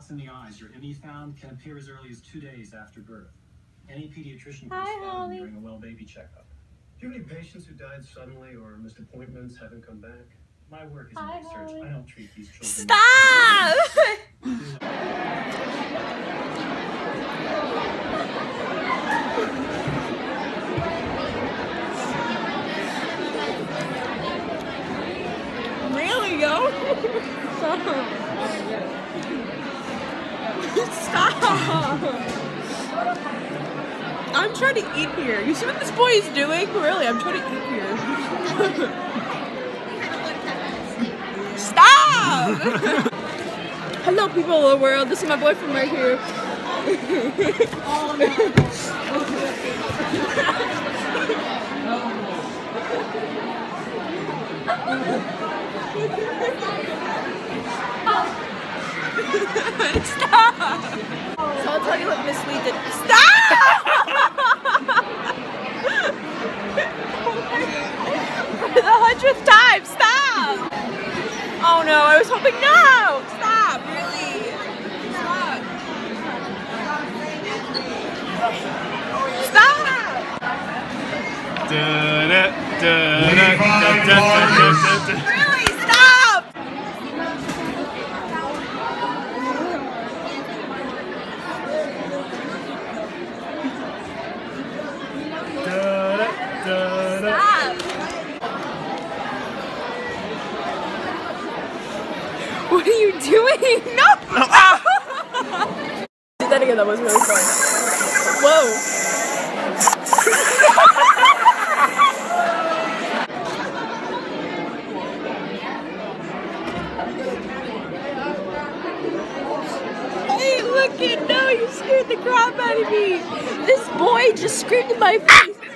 spots in the eyes. Your IMI found can appear as early as 2 days after birth. Any pediatrician can respond during a well baby checkup. Do you have any patients who died suddenly or missed appointments, haven't come back? My work is in research. I don't treat these children. Stop! Really, yo? Stop! I'm trying to eat here. You see what this boy is doing? Really, I'm trying to eat here. Stop! Hello, people of the world. This is my boyfriend right here. Stop! So I'll tell you what Miss Lee did. Stop! For the 100th time, stop! Oh no, I was hoping no! Stop, really? Stop! Stop! Really, stop! Stop! What are you doing? No! Do that again, that was really fun. Whoa! Hey, look it! No, you scared the crap out of me! This boy just screamed in my face!